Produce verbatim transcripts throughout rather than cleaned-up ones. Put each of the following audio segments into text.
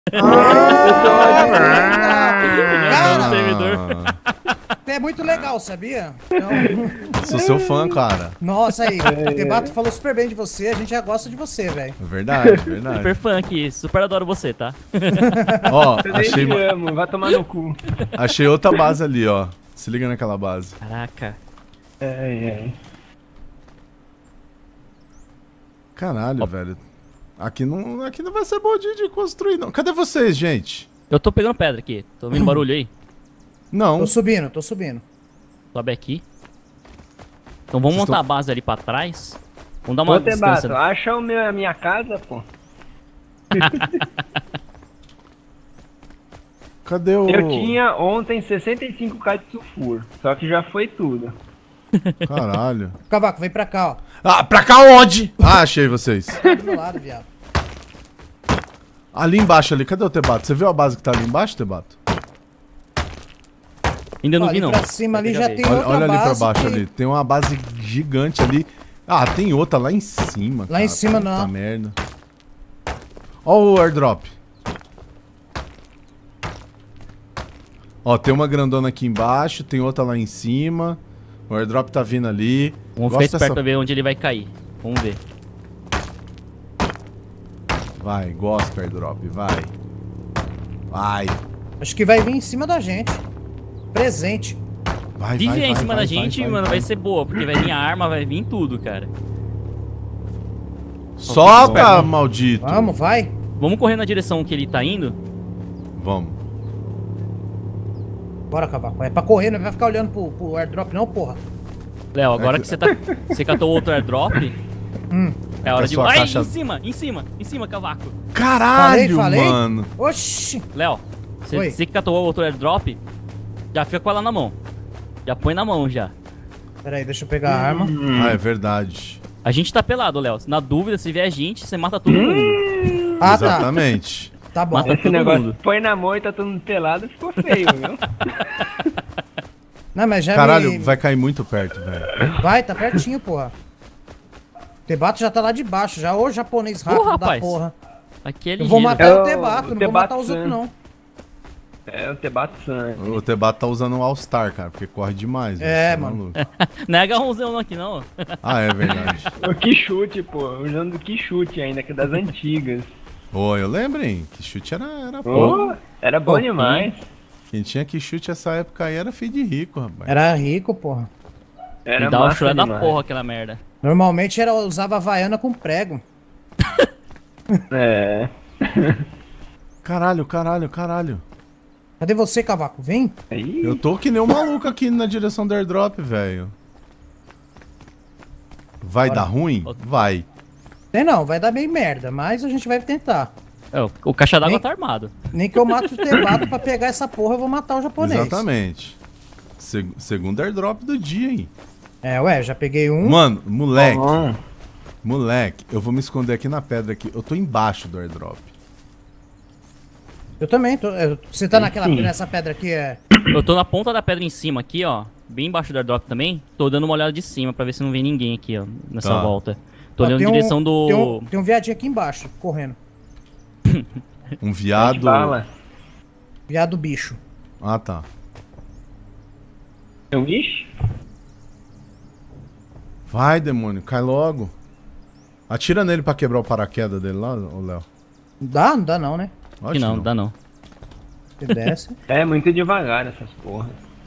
Cara, servidor. é muito legal, sabia? Então... Sou seu fã, cara. Nossa, aí, o Tebato falou super bem de você, a gente já gosta de você, velho. Verdade, verdade. Super fã aqui, super adoro você, tá? Ó, Eu achei, nem te amo, vai tomar no cu. achei outra base ali, ó. Se liga naquela base. Caraca. Ai, ai. Caralho, velho. Aqui não, aqui não vai ser bom de, de construir, não. Cadê vocês, gente? Eu tô pegando pedra aqui. Tô ouvindo barulho aí? Não. Tô subindo, tô subindo. Sobe aqui. Então vamos Vocês montar tão- a base ali pra trás. Vamos dar uma Ô, Tebato, distância. acha o meu, a minha casa, pô. Cadê o... Eu tinha ontem sessenta e cinco K de sulfuro, só que já foi tudo. Caralho. Cavaco, vem pra cá, ó. Ah, pra cá onde? Ah, achei vocês. Tá do meu lado, viado. Ali embaixo ali, cadê o Tebato? Você viu a base que tá ali embaixo, Tebato? Ainda não Ali vi, não. pra cima ali já tem Olha, outra olha ali pra base baixo que- ali. Tem uma base gigante ali. Ah, tem outra lá em cima. Lá em cima Puta não. merda. Ó o airdrop. Ó, tem uma grandona aqui embaixo, tem outra lá em cima. O airdrop tá vindo ali. Vamos Gosto ficar esperto dessa- pra ver onde ele vai cair. Vamos ver. Vai, gosta airdrop, vai. Vai. Acho que vai vir em cima da gente. Presente. Vai, Se vai, vier em vai, cima vai, da gente, vai, mano, vai, vai. ser boa, porque vai vir a arma, vai vir tudo, cara. Solta, maldito. Vamos, vai. Vamos correr na direção que ele tá indo? Vamos. Bora, Cavaco. É pra correr, não vai ficar olhando pro, pro airdrop não, porra. Léo, agora É que- que você tá. Você catou outro airdrop. Hum. É a hora a de. sua Ai, caixa- em cima, em cima, em cima, cavaco. Caralho, Falei, falei. mano. Oxi. Léo, Oi. você você que catou outro airdrop, já fica com ela na mão. Já põe na mão já. Pera aí, deixa eu pegar a arma. Ah, é verdade. A gente tá pelado, Léo. Na dúvida, se vier gente, você mata todo mundo. Ah, tá. Exatamente. Tá bom. Mata Esse todo negócio, mundo. põe na mão e tá todo mundo pelado, ficou feio, viu? Não, mas já Caralho, me... vai cair muito perto, velho. Vai, tá pertinho, porra. O Tebato já tá lá de baixo, já. Ô, japonês rápido da rapaz. porra. Aqui é Eu vou ligeiro. matar É o o- Tebato, o não vou Tebato matar os outros, San. não. É o Tebato San. O Tebato tá usando um All-Star, cara, porque corre demais. velho. É, Você mano. maluco. Não é H um Z não aqui, não. Ah, é verdade. O que chute, pô. Usando que chute ainda, que é das antigas. Ô, eu lembro, hein? Que chute era, era pô. Pô, era bom Pô, demais. Quem tinha que chute essa época aí era filho de rico, rapaz. Era rico, porra. Era Me dá uma massa chulé da demais. porra aquela merda. Normalmente era, usava havaiana com prego. É. Caralho, caralho, caralho. Cadê você, Cavaco? Vem. Aí, Eu tô que nem um maluco aqui na direção do airdrop, velho. Vai Bora. dar ruim? Vai. Tem não, vai dar bem merda, mas a gente vai tentar. É, o- o caixa d'água Nem- tá armado. Nem que eu mate o Tebato pra pegar essa porra, eu vou matar o japonês. Exatamente. Se- segundo airdrop do dia, hein? É, ué, já peguei um. Mano, moleque, bom. moleque, eu vou me esconder aqui na pedra aqui. Eu tô embaixo do airdrop. Eu também, tô, eu- você tá naquela, Sim. nessa pedra aqui, é... Eu tô na ponta da pedra em cima aqui, ó. Bem embaixo do airdrop também. Tô dando uma olhada de cima pra ver se não vem ninguém aqui, ó. Nessa Tá. volta. Tô Ó, olhando tem em um- direção do... Tem um, tem um viadinho aqui embaixo, correndo. Um viado. Bala. Viado bicho. Ah, tá. É um bicho? Vai, demônio, cai logo. Atira nele pra quebrar o paraquedas dele lá, ô Léo. Dá? Não dá não, né? Acho Que não, dá não. Você desce. É muito devagar essas porras.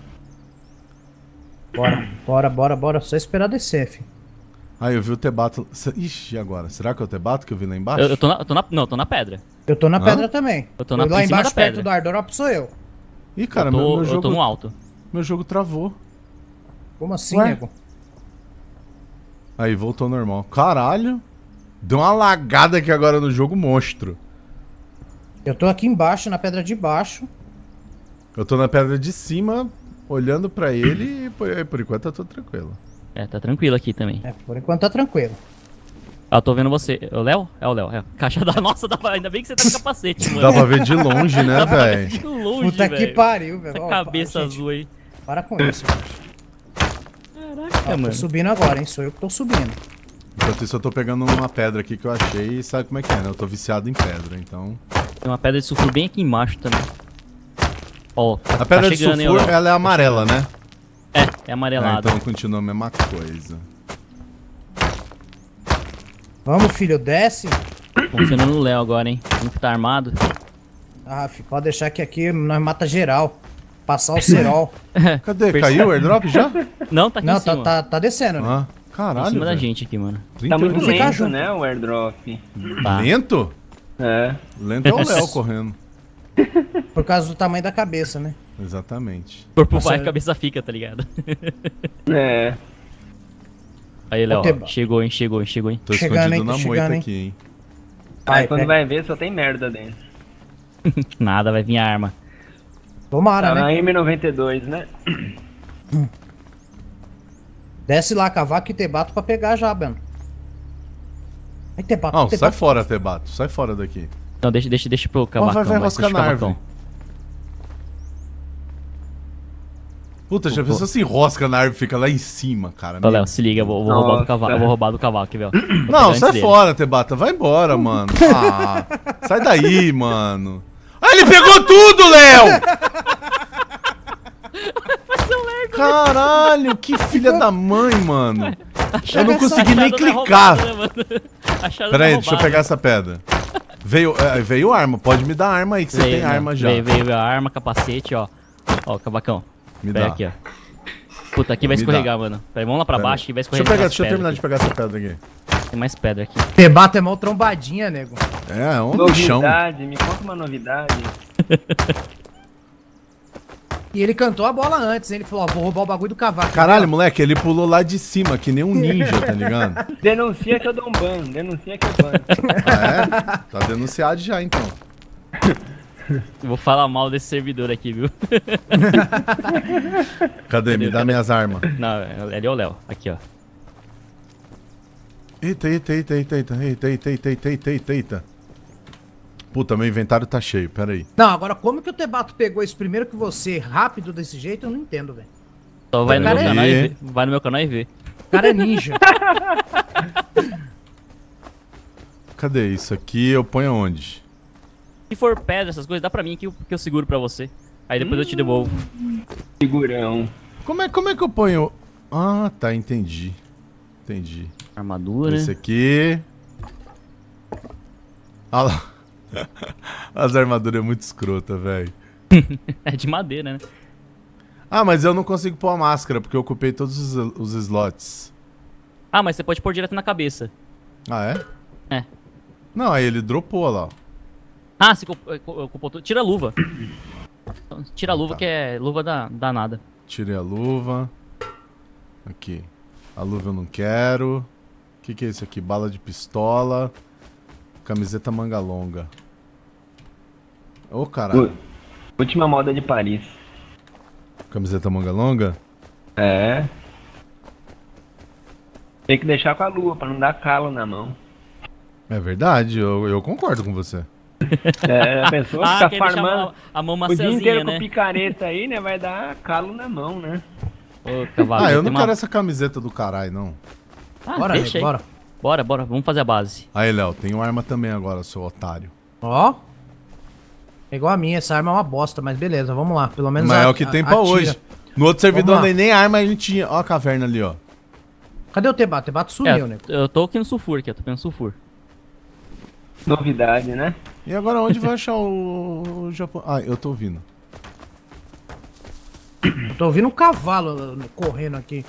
Bora, bora, bora, bora. Só esperar descer, filho. Ah, eu vi o Tebato. Se- Ixi, e agora? Será que é o Tebato que eu vi lá embaixo? Eu, eu tô na, eu tô na... Não, eu tô na pedra. Eu tô na Hã? pedra também. Eu tô na- lá em cima embaixo, da perto pedra. do airdrop, sou eu. Ih, cara, eu, meu, tô, meu eu jogo. tô no alto. Meu jogo travou. Como assim, Ué? nego? Aí, voltou ao normal. Caralho! Deu uma lagada aqui agora no jogo monstro. Eu tô aqui embaixo, na pedra de baixo. Eu tô na pedra de cima, olhando pra ele e por, por enquanto tá tudo tranquilo. É, tá tranquilo aqui também. É, por enquanto tá tranquilo. Ah, eu tô vendo você. É o Léo? É o Léo. É. Caixa da... Nossa, dá pra... ainda bem que você tá com capacete, mano. Dá pra ver de longe, né, Dá pra ver velho? de longe, Puta que velho. pariu, velho. Essa Ó, cabeça gente, azul aí. Para com isso, gente. Caraca, Ó, tô mano. subindo agora, hein? Sou eu que tô subindo. Enquanto isso, eu tô pegando uma pedra aqui que eu achei e sabe como é que é, né? Eu tô viciado em pedra, então. Tem uma pedra de sulfuro bem aqui embaixo também. Ó, tá, A pedra tá de chegando, hein, sulfuro, Léo? ela é amarela, né? É, é É, amarelado. então continua a mesma coisa. Vamos, filho, desce. Confiando no Léo agora, hein? Como que tá armado? Ah, filho, pode deixar que aqui nós mata geral. Passar o cerol. Cadê? Perce- Caiu o airdrop já? Não, tá aqui Não, em tá, cima. tá, tá descendo, né? Ah, Tá caralho, em cima da velho. gente aqui, mano. Tá trinta e muito oito. ficar lento, junto. né, o airdrop. Tá. Lento? É. Lento é o Léo correndo. Por causa do tamanho da cabeça, né? Exatamente. Corpo Nossa, vai, é- a cabeça fica, tá ligado? É. Aí, Léo, ó, Teba. chegou, hein? Chegou, hein? Chegou, hein? Tô Chegando, escondido hein, tô na chegando, moita hein. aqui, hein. Aí Ai, quando pega. vai ver, só tem merda dentro. Nada, vai vir a arma. Tomara, Tá né? na M noventa e dois, né? Desce lá, cavaco e Tebato pra pegar já, Beno. Aí, Tebato, Não, sai Tebato. fora, Tebato. Sai fora daqui. Então deixa, deixa, deixa pro cavacão. vai, vai deixa roscar pro na cavacão. árvore. Puta, já pensou se enrosca na árvore e fica lá em cima, cara? Ô, Léo, se liga, eu vou, eu vou roubar do Nossa. cavalo. Eu vou roubar do cavalo aqui, velho. Vou pegar Não, antes sai dele. fora, Tebata. Vai embora, mano. Ah, sai daí, mano. Ah, ele pegou tudo, Léo! Caralho, que filha da mãe, mano. Eu não consegui nem Achado da clicar. roubada, né, mano? Achado Pera da aí, deixa eu roubada. pegar essa pedra. Veio, é, veio arma. Pode me dar arma aí, que você Veio, tem né? arma já. Veio, veio a arma, capacete, ó. Ó, cavacão. Me Pega dá. aqui, ó. Puta, aqui vai Me escorregar, mano. Peraí, vamos lá pra Pera baixo aí. que vai Deixa eu, escorregar. pegar, nas deixa eu terminar de pedras pegar essa pedra aqui. aqui. Tem mais pedra aqui. Tebato é mó trombadinha, nego. É, é um bichão. Novidade, me conta uma novidade. E ele cantou a bola antes, hein? Ele falou, ó, vou roubar o bagulho do cavaco. Caralho, moleque, ele pulou lá de cima, que nem um ninja, tá ligado? Denuncia que eu dou um ban, denuncia que eu ban. Ah, é? Tá denunciado já, então. Eu vou falar mal desse servidor aqui, viu? Cadê? Me dá minhas armas. Não, ele é o Léo. Aqui, ó. Eita, eita, eita, eita, eita, eita, eita, eita, eita, eita, eita, eita. Puta, meu inventário tá cheio, pera aí. Não, agora como que o Tebato pegou isso primeiro que você, rápido desse jeito, eu não entendo, velho. Só vai no, meu Pera canal aí. e vê. Vai no meu canal e vê. O cara é ninja. Cadê isso aqui? Eu ponho aonde? Se for pedra, essas coisas, dá pra mim que eu, que eu seguro pra você. Aí depois eu te devolvo. Segurão. Como é, como é que eu ponho? Ah, tá, entendi. Entendi. Armadura. Esse aqui. Ah lá. As armaduras é muito escrota, velho. É de madeira, né? Ah, mas eu não consigo pôr a máscara, porque eu ocupei todos os, os slots. Ah, mas você pode pôr direto na cabeça. Ah, é? É. Não, aí ele dropou lá. Ah, você ocupou- ocupou tudo. Tira a luva. Tira a luva que é luva da, danada. Tirei a luva. Aqui. A luva eu não quero. O que, que é isso aqui? Bala de pistola. Camiseta manga longa. Ô, caralho. Última moda de Paris. Camiseta manga longa? É. Tem que deixar com a lua pra não dar calo na mão. É verdade, eu, eu concordo com você. É, a pessoa Ah, fica quer deixar a farmando mão, a mão o dia inteiro maciazinha, com né? picareta aí, né? Vai dar calo na mão, né? Ô, cavalo, Ah, eu tem não uma- quero essa camiseta do caralho, não. Ah, Bora, deixa nego, aí. bora. Bora, bora. Vamos fazer a base. Aí, Léo, tem uma arma também agora, seu otário. Ó. É igual a minha, essa arma é uma bosta, mas beleza, vamos lá. Pelo menos Mas a- é o que a- tem pra atira. hoje. No outro servidor Vamos lá. nem arma a gente tinha. Ó a caverna ali, ó. Cadê o Tebato? O Tebato sumiu, É, né? eu tô aqui no sulfur, aqui, eu tô pegando sulfur. Novidade, né? E agora onde vai achar o, o Japão? Ah, eu tô ouvindo. Eu tô ouvindo um cavalo uh, correndo aqui.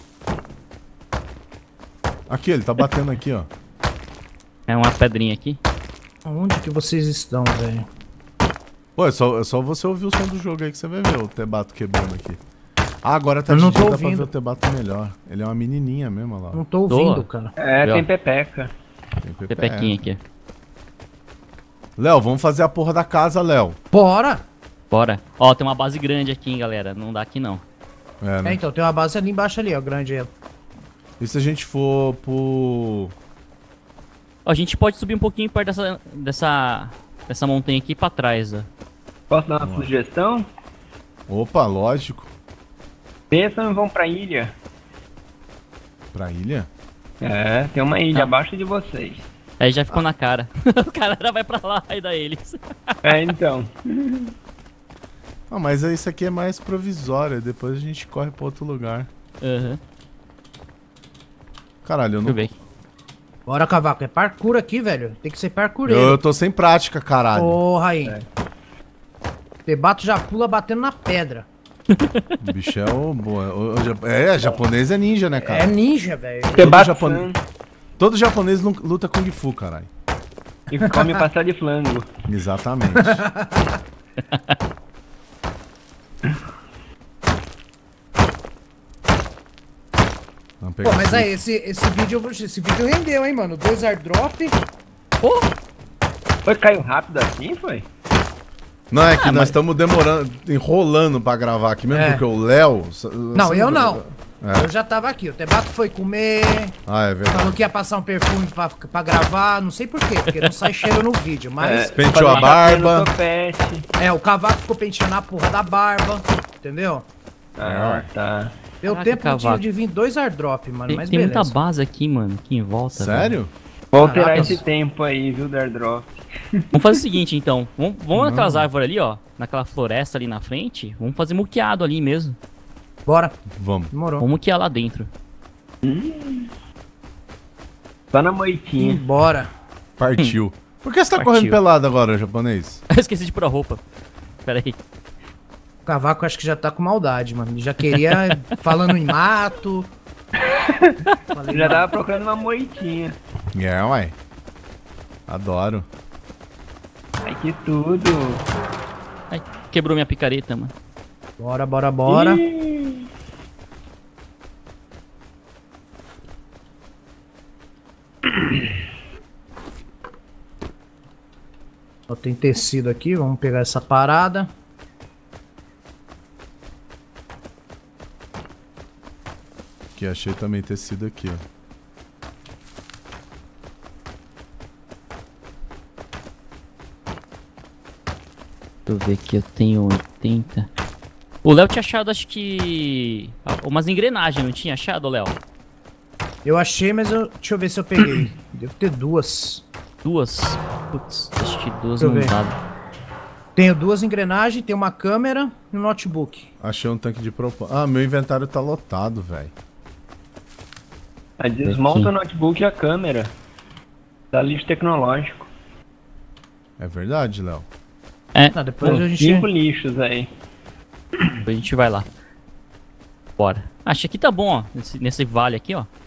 Aqui, ele tá batendo aqui, ó. É uma pedrinha aqui. Onde que vocês estão, velho? Pô, é só, é só você ouvir o som do jogo aí que você vai ver o Tebato quebrando aqui. Ah, agora tá Eu de não dia, tô dá pra ver ouvindo. o Tebato melhor. Ele é uma menininha mesmo, olha lá. Não tô ouvindo, Tô. cara. É, Aí, ó. tem pepeca. Tem P P. Pepequinha aqui. Léo, vamos fazer a porra da casa, Léo. Bora! Bora. Ó, tem uma base grande aqui, hein, galera. Não dá aqui, não. É, É, né? então, tem uma base ali embaixo ali, ó, grande ela. E se a gente for pro... Ó, a gente pode subir um pouquinho perto dessa, dessa, dessa montanha aqui pra trás, ó. Posso dar uma sugestão? Opa, lógico. Pensam e vão pra ilha. Pra ilha? É, tem uma ilha Ah. abaixo de vocês. Aí já ficou na cara. O cara vai pra lá e dá eles. É, então. Ah, mas isso aqui é mais provisório, depois a gente corre pra outro lugar. Aham. Caralho, eu Deixa não... eu ver aqui. Bora, Cavaco. É parkour aqui, velho. Tem que ser parkoureiro. Eu, eu tô sem prática, caralho. Porra aí. Tebato já pula batendo na pedra. O bicho é o... o- o- É, japonês é ninja, né, cara? É ninja, velho. Tebato japonês- Todo japonês lu- luta Kung Fu, caralho. e come passar de flango. Exatamente. Vamos pegar Pô, mas esse- aí, esse, esse vídeo, esse vídeo rendeu, hein, mano. Dois airdrop. Pô, Foi, caiu rápido assim, foi? Não, é que Ah, nós mas- estamos demorando, enrolando pra gravar aqui mesmo, É. porque o Léo... Não, eu não. É. Eu já tava aqui. O Tebato foi comer. Ah, é verdade. Falou que ia passar um perfume pra, pra gravar. Não sei por quê, porque não sai cheiro no vídeo. Mas. Penteou a fazer barba. no topete. É, o Cavaco ficou penteando a porra da barba. Entendeu? Ah, tá. Deu Caraca, tempo de, Cavaco. de vir dois airdrop, mano. tem, Mas tem beleza. muita base aqui, mano, aqui em volta. velho. Sério? Vou alterar Caraca. esse tempo aí, viu, do airdrop. Vamos fazer o seguinte, então. Vamos, vamos naquelas árvores ali, ó. Naquela floresta ali na frente. Vamos fazer muqueado ali mesmo. Bora. Vamos. Demorou. Vamos muquear lá dentro. Só na moitinha. Bora. Partiu. Por que você tá Partiu. correndo pelado agora, japonês? Eu esqueci de pôr a roupa. Pera aí. O Cavaco acho que já tá com maldade, mano. Ele já queria falando em mato. Falei, Já mano, tava procurando uma moitinha. É, uai. Adoro. Ai, que tudo. Ai, quebrou minha picareta, mano. Bora, bora, bora. Ih, Ó, tem tecido aqui, vamos pegar essa parada. Que achei também tecido aqui, ó. Deixa eu ver aqui, eu tenho oitenta. O Léo tinha achado, acho que... ah, umas engrenagens, não tinha achado, Léo? Eu achei, mas eu... deixa eu ver se eu peguei. Devo ter duas. Duas? Putz, acho que duas Deixa eu não ver. dá. Tenho duas engrenagens, tenho uma câmera e um notebook. Achei um tanque de propósito. Ah, meu inventário tá lotado, velho. Aí desmonta Aqui. o notebook e a câmera. Dá lixo tecnológico. É verdade, Léo. É, Ah, depois Pô, a gente... cinco lixos aí. depois a gente vai lá. Bora. Acho que tá bom, ó. Nesse, nesse vale aqui, ó.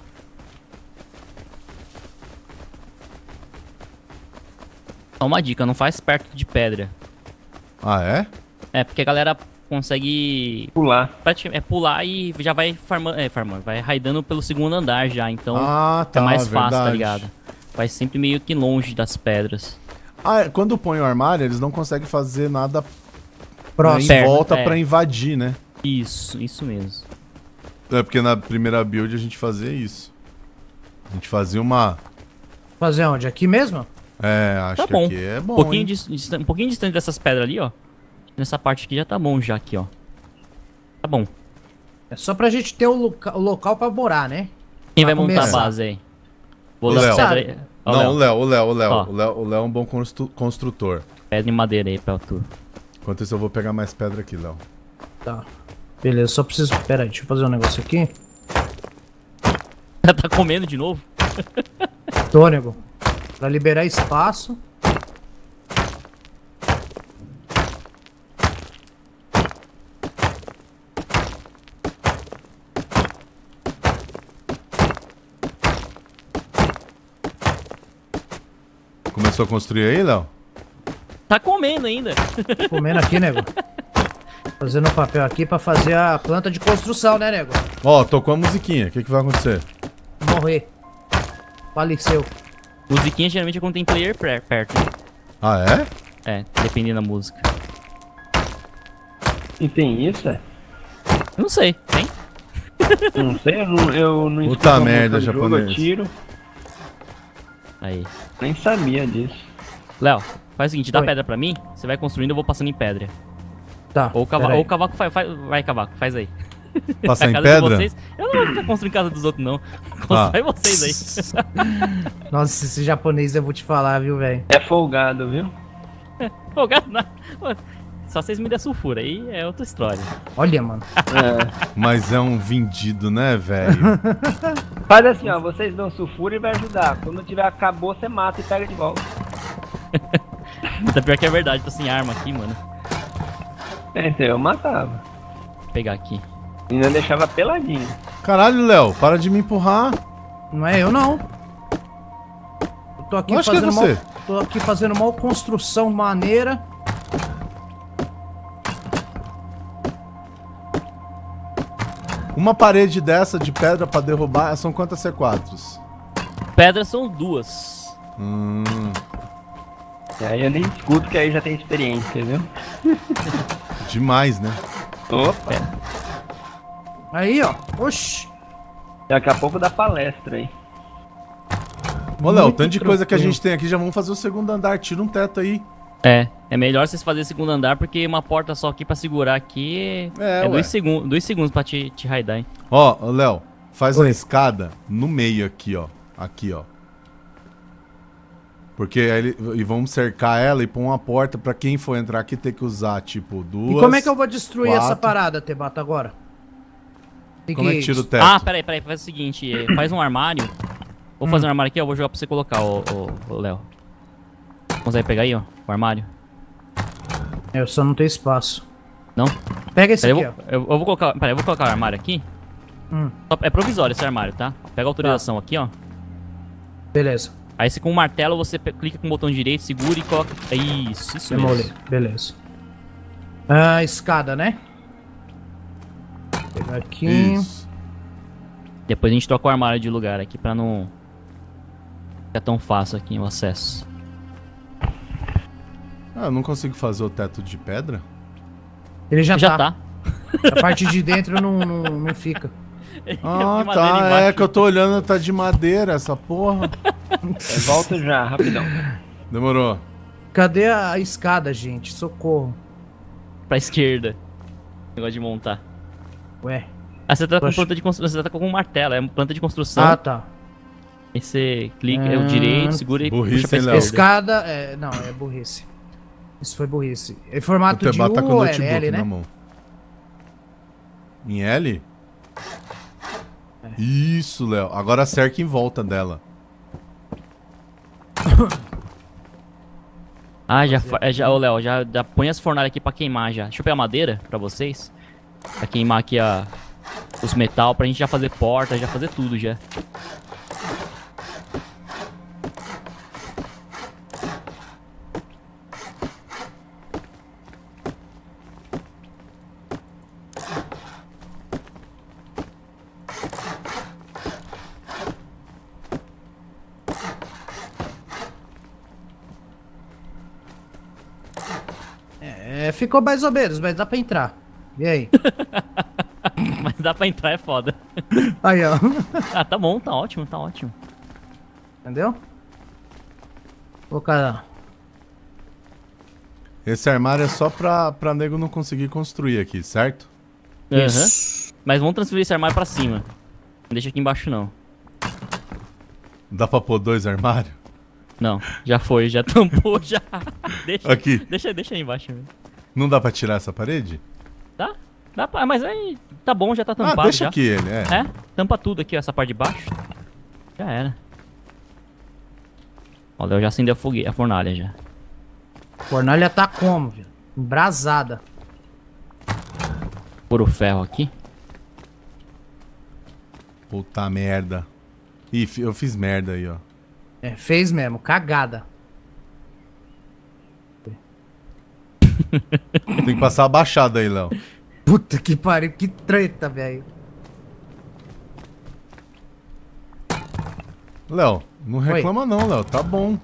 Só uma dica, não faz perto de pedra. Ah, é? É, porque a galera consegue Pular. prati- é, pular e já vai farmando, é, farmando, vai raidando pelo segundo andar já, então Ah, tá, é mais fácil, tá verdade. ligado? Vai sempre meio que longe das pedras. Ah, é, quando põe o armário, eles não conseguem fazer nada Próximo. em Perto, volta é. pra invadir, né? Isso, isso mesmo. É porque na primeira build a gente fazia isso. A gente fazia uma... Fazer onde? Aqui mesmo? É, acho Tá que bom. aqui é bom, Um pouquinho, hein? dis- distan- um pouquinho distante dessas pedras ali, ó. Nessa parte aqui já tá bom já aqui, ó. Tá bom. É só pra gente ter o, loca o local pra morar, né? Quem Pra vai montar começar. a base aí? Vou O dar Léo. pedra aí. Ó, Não, o Léo, o Léo, o Léo. Ó. O Léo, o Léo é um bom constru- construtor. Pedra e madeira aí pra tu. Enquanto isso eu vou pegar mais pedra aqui, Léo. Tá. Beleza, só preciso... Pera aí, deixa eu fazer um negócio aqui. tá comendo de novo? Tô, nego. Pra liberar espaço. Começou a construir aí, Léo? Tá comendo ainda. Comendo aqui, nego. Fazendo papel aqui pra fazer a planta de construção, né, nego? Ó, tocou a musiquinha. O que, que vai acontecer? Morrer. Faleceu. Musiquinha geralmente é quando tem player per- perto. né? Ah, é? É, dependendo da música. E tem isso, é? Eu não sei, tem? Não sei, eu não, eu não Puta escuto a merda, música do jogo, japonês. eu tiro. Aí. Nem sabia disso. Léo, faz o seguinte, dá Oi. pedra pra mim, você vai construindo, eu vou passando em pedra. Tá. Ou o pera cavaco, aí. ou o cavaco faz, faz. Vai, cavaco, faz aí. Passar A em casa de pedra? vocês. Eu não vou ficar construindo casa dos outros, não. Constrói vocês aí. Nossa, esse japonês eu vou te falar, viu, velho? É folgado, viu? Folgado nada. Só vocês me dêem sulfuro, aí é outra história. Olha, mano. É. Mas é um vendido, né, velho? Faz assim, ó, vocês dão sulfuro e vai ajudar. Quando tiver acabou, você mata e pega de volta. Até pior que é verdade, tô sem arma aqui, mano. É, então eu matava. Vou pegar aqui. E não deixava peladinho. Caralho, Léo, para de me empurrar. Não é eu, não. Eu tô aqui Eu acho que é fazendo você. mal, tô aqui fazendo uma construção maneira. Uma parede dessa de pedra pra derrubar são quantas C quatros? Pedras são duas. Hum. E aí eu nem escuto que aí já tem experiência, viu? Demais, né? Opa, Aí, ó. Oxi. daqui a pouco dá palestra aí. Ô, Léo, Muito tanto de coisa que a tranquilo. gente tem aqui, já vamos fazer o segundo andar. Tira um teto aí. É, é melhor vocês fazerem segundo andar, porque uma porta só aqui pra segurar aqui É, é, ué. dois, segun dois segundos pra te, te raidar, hein? Ó, ô, Léo, faz Oi. uma escada no meio aqui, ó. Aqui, ó. Porque aí ele- e vamos cercar ela e pôr uma porta pra quem for entrar aqui ter que usar, tipo, duas. E como é que eu vou destruir essa quatro. parada, Tebata, agora? Tem Como é que tira o teto? Ah, peraí, peraí, faz o seguinte, eh, faz um armário. Vou fazer Hum. um armário aqui, ó, vou jogar pra você colocar, ô, ô, ô, Léo. Consegue pegar aí, ó, o armário? Eu só não tenho espaço. Não? Pega esse Peraí, eu, aqui, vou, eu, eu vou colocar, peraí, eu vou colocar o armário aqui. Hum. Só- É provisório esse armário, tá? Pega a autorização aqui, ó. ó. Beleza. Aí você com o martelo, você pe- clica com o botão direito, segura e coloca... Isso, isso Demolei. mesmo. Beleza. Ah, escada, né? Vou pegar aqui. Isso. Depois a gente troca o armário de lugar aqui pra não ficar tão fácil aqui o acesso. Ah, eu não consigo fazer o teto de pedra? Ele já, Já tá. tá. A parte de dentro não, não, não fica. Ah, Tem madeira tá. embaixo. É que eu tô olhando, tá de madeira essa porra. Eu volto já, rapidão. Demorou. Cadê a escada, gente? Socorro. Pra esquerda. Negócio de montar. Ué. Ah, você tá com Poxa. planta de construção, você tá com um martelo, é planta de construção. Ah, tá. Aí você clica, é o Ah, direito, segura e burrice, puxa pra hein, Léo? esquerda. Escada, é, não, é burrice. Isso foi burrice. É O formato de Tebá tá com U o ou é notebook L, na né? mão. Em L? Isso, Léo. Agora cerca em volta dela. Ah, já, fa- é, já, ô Léo, já, já põe as fornalhas aqui pra queimar já. Deixa eu pegar madeira pra vocês. Pra queimar aqui a, os metal, pra gente já fazer porta, já fazer tudo já. É, ficou mais ou menos, mas dá pra entrar. E aí? Mas dá pra entrar, é foda. Aí, ó. Ah, tá bom, tá ótimo, tá ótimo. Entendeu? Ô, cara. Esse armário é só pra, pra nego não conseguir construir aqui, certo? Aham. Isso. Mas vamos transferir esse armário pra cima. Não deixa aqui embaixo não. Dá pra pôr dois armários? Não, já foi, já tampou, já. Deixa, Aqui. deixa, deixa aí embaixo mesmo. Não dá pra tirar essa parede? Tá? Dá pra, mas aí tá bom, já tá Ah, tampado deixa já. aqui ele, é. É, tampa tudo aqui, ó, essa parte de baixo. Já era. Ó, eu já acendeu a, fogue... a fornalha já. Fornalha tá como, velho? Embrasada. Pôr o ferro aqui. Puta merda. Ih, fi- eu fiz merda aí, ó. É, fez mesmo, cagada. Tem que passar a baixada aí, Léo. Puta que pariu, que treta, velho. Léo, não Oi. reclama não, Léo. Tá bom.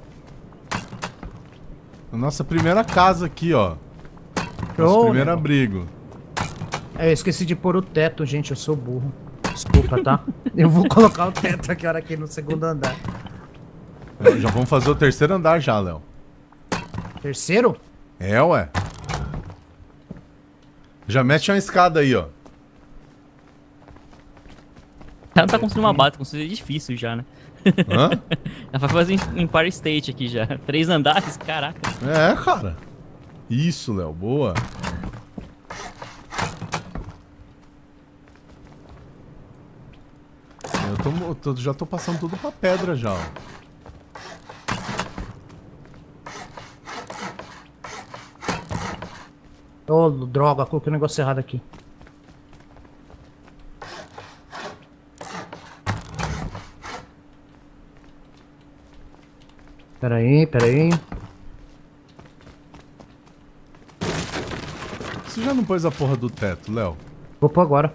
A nossa primeira casa aqui, ó. Nosso Show, primeiro nego. abrigo. É, eu esqueci de pôr o teto, gente, eu sou burro. Desculpa, tá? Eu vou colocar o teto aqui, hora aqui no segundo andar. É, já vamos fazer o terceiro andar já, Léo. Terceiro? É, ué. Já mete uma escada aí, ó. Ela não tá construindo uma base, tá construindo edifício já, né? Hã? Ela vai fazer um Empire State aqui já. Três andares, caraca. É, cara. Isso, Léo, boa. Eu, tô, eu tô- já tô passando tudo pra pedra já, ó. Ô, droga, coloquei um negócio errado aqui. Pera aí, pera aí. Você já não pôs a porra do teto, Léo? Vou pôr agora.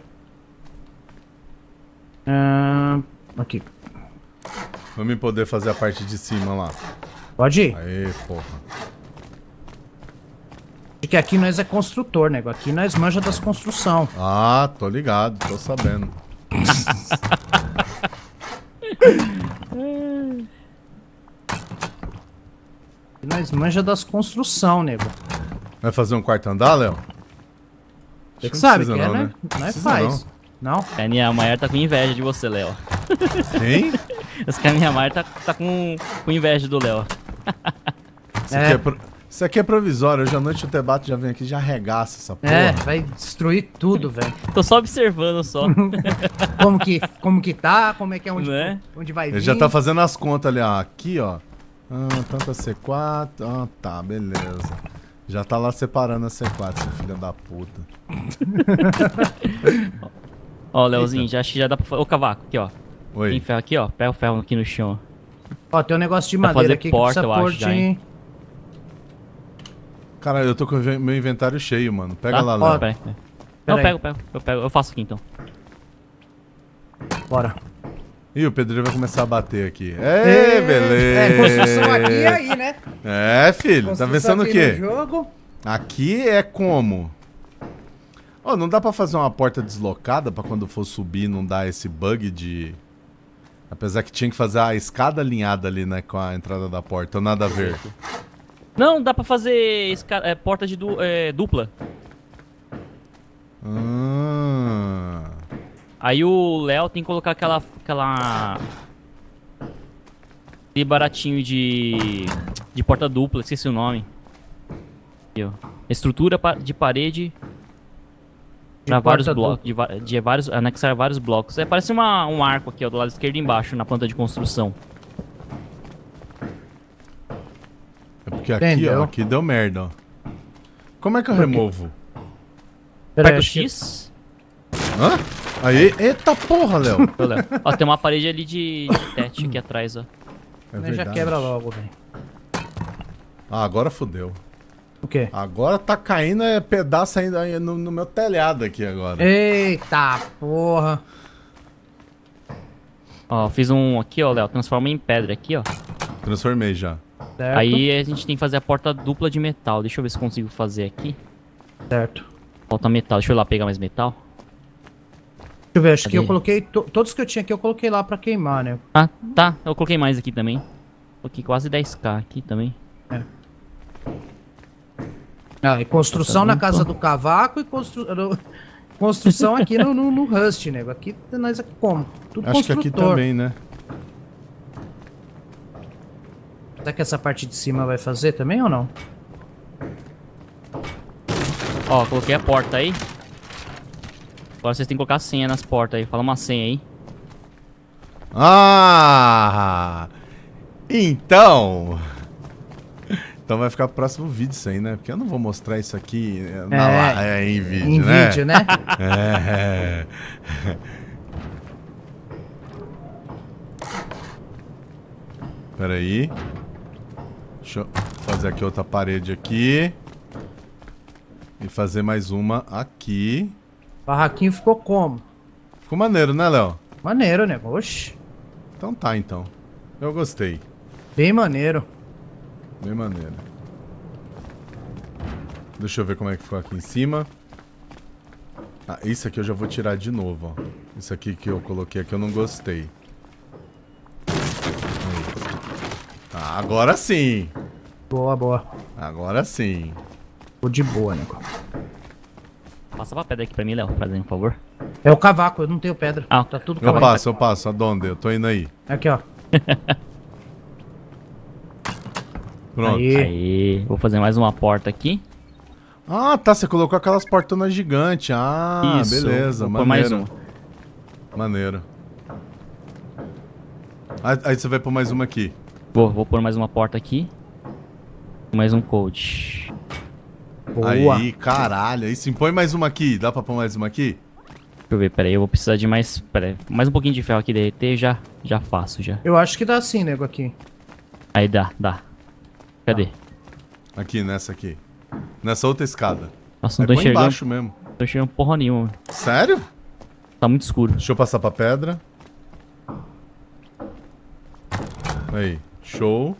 Ah, aqui. Vamos me poder fazer a parte de cima lá. Pode ir. Aê, porra. Porque aqui nós é construtor, nego. Aqui nós manja das construção. Ah, tô ligado, tô sabendo. Aqui nós manja das construção, nego. Vai fazer um quarto andar, Léo? Você Acho que sabe precisa que é, não, né? né? Nós Precisa faz. Não? A minha Maior tá com inveja de você, Léo. Quem? Esse que a minha Maior tá, tá com, com inveja do Léo. Isso, É. aqui é pro- Isso aqui é provisório. Hoje à noite o Tebato já vem aqui e já arregaça essa porra. É, vai destruir tudo, velho. Tô só observando só. Como que, como que tá, como é que é onde, Né? onde vai vir. Ele já tá fazendo as contas ali, ó. Aqui, ó. Ah, tanta C quatro. Ah, tá, beleza. Já tá lá separando a C quatro, seu filho da puta. Ó, Léozinho, já, acho que já dá pra fazer. Ô, cavaco, aqui, ó. Tem Oi. ferro aqui, ó. Pega o ferro aqui no chão. Ó, tem um negócio de Pra madeira fazer aqui porta, que eu precisa pôr acho, já, de... hein? Cara, eu tô com o inven- meu inventário cheio, mano. Pega Tá? lá, Ó, Léo. pera aí, pera aí. Pera Não, aí. pego, pego. Eu pego. Eu faço aqui então. Bora. Ih, o pedreiro vai começar a bater aqui. É, beleza. É, construção aqui e aí, né? É, filho. Tá Construção pensando o aqui quê? no jogo. Aqui é como? Ó, não dá pra fazer uma porta deslocada pra quando for subir não dar esse bug de... Apesar que tinha que fazer a escada alinhada ali, né, com a entrada da porta. Ou nada a ver. Não, dá pra fazer esca- é, porta de du- é, dupla. Ah, Aí o Léo tem que colocar aquela. aquela. aquele baratinho de. de porta dupla, esqueci o nome. Aqui, ó. Estrutura pa- de parede. Pra vários porta blocos. De, va- de vários. Anexar vários blocos. É, parece uma, um arco aqui, ó, do lado esquerdo embaixo, na planta de construção. é porque aqui, Entendeu? ó, aqui deu merda, ó. Como é que eu removo? Pera aí, Aperta o acho que- X. Hã? Aí, eita porra, Léo. Ô, Léo. Ó, tem uma parede ali de, de tete aqui atrás, ó. É Nós já verdade. quebra logo, velho. Ah, agora fodeu. O quê? Agora tá caindo é, pedaço ainda aí no, no meu telhado aqui agora. Eita porra. Ó, fiz um aqui, ó, Léo. Transforma em pedra aqui, ó. Transformei já. Certo, Aí a gente tem que fazer a porta dupla de metal. Deixa eu ver se consigo fazer aqui. certo. Falta metal. Deixa eu ir lá pegar mais metal. Deixa eu ver, acho que Cadê? eu coloquei... to- Todos que eu tinha aqui eu coloquei lá pra queimar, né? Ah, tá. Eu coloquei mais aqui também. Coloquei quase dez k aqui também. Ah, e construção Tá na bom, casa então. do cavaco e constru... no- construção aqui no, no, no Rust, nego. Aqui nós aqui como? Tudo Acho que construtor. aqui também, né? Será que essa parte de cima vai fazer também ou não? Ó, coloquei a porta aí. Agora vocês têm que colocar a senha nas portas aí. Fala uma senha aí. Ah! Então... Então vai ficar pro próximo vídeo isso aí, né? Porque eu não vou mostrar isso aqui é, na É, la- é, em vídeo, em né? vídeo, né? É. Pera aí. Deixa eu fazer aqui outra parede aqui. E fazer mais uma aqui. Barraquinho ficou como? Ficou maneiro, né, Léo? Maneiro, nego. Oxi. Então tá, então. Eu gostei. Bem maneiro. Bem maneiro. Deixa eu ver como é que ficou aqui em cima. Ah, isso aqui eu já vou tirar de novo, ó. Isso aqui que eu coloquei aqui eu não gostei. Aí. Ah, agora sim. Boa, boa. Agora sim. Ficou de boa, nego. passa pra pedra aqui pra mim, Léo, fazendo um favor. É o cavaco, eu não tenho pedra. Ah, Tá tudo Eu cavaco. passo, eu passo. Aonde? Eu tô indo aí. Aqui, ó. Pronto. Aí. Aí, vou fazer mais uma porta aqui. Ah, tá. Você colocou aquelas portonas gigantes. Ah, Isso, beleza. vou pôr Maneiro. mais Maneiro. Aí, aí você vai pôr mais uma aqui. Vou, vou pôr mais uma porta aqui. Mais um code. Boa. Aí, caralho. Aí sim, põe mais uma aqui. Dá pra pôr mais uma aqui? Deixa eu ver, peraí, eu vou precisar de mais. Peraí, mais um pouquinho de ferro aqui derreter, já, já faço já. Eu acho que dá assim, nego, aqui. Aí dá, dá. Cadê? Aqui, nessa aqui. Nessa outra escada. Nossa, não É, tô põe enxergando. embaixo mesmo. Não tô enxergando porra nenhuma. Sério? Tá muito escuro. Deixa eu passar pra pedra. Aí, show.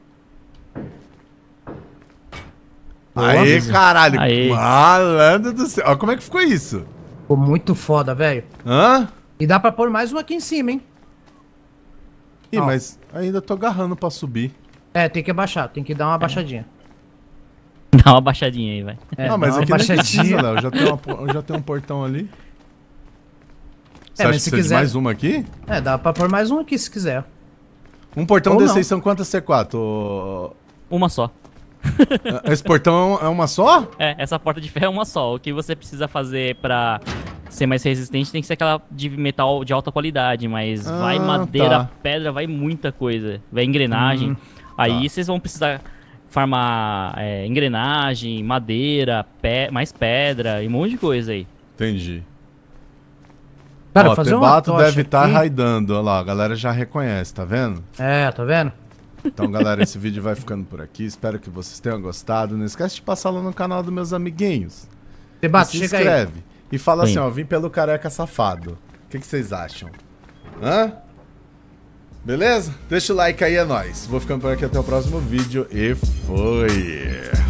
Boa. Aê, caralho. Aê. Malandro do céu. Ó, como é que ficou isso? Ficou muito foda, velho. Hã? E dá pra pôr mais um aqui em cima, hein? Ih, Ó. mas ainda tô agarrando pra subir. É, tem que abaixar, tem que dar uma abaixadinha. Dá uma baixadinha aí, vai. É, ah, mas dá uma aqui não abaixadinha. precisa, Léo. Já tem, uma, po- já tem um portão ali. Você É, acha mas que se precisa de quiser- mais uma aqui? É, dá pra pôr mais um aqui se quiser. Um portão Ou desse não. aí são quantas C quatro? Ô, Uma só. Esse portão é uma só? É, essa porta de ferro é uma só. O que você precisa fazer pra ser mais resistente tem que ser aquela de metal de alta qualidade, mas Ah, vai madeira, tá. pedra, vai muita coisa. Vai engrenagem. Aí tá. vocês vão precisar farmar é, engrenagem, madeira, pe mais pedra e um monte de coisa aí. Entendi. Cara, Ó, fazer uma Tebato tocha deve estar aqui. raidando. Olha lá, a galera já reconhece, tá vendo? É, tá vendo? Então, galera, esse vídeo vai ficando por aqui. Espero que vocês tenham gostado. Não esquece de passar lá no canal dos meus amiguinhos. Tebato, se chega aí. inscreve. E fala Oi. assim, ó, vim pelo careca safado. O que, que vocês acham? Hã? Beleza? Deixa o like aí, é nóis. Vou ficando por aqui até o próximo vídeo e foi!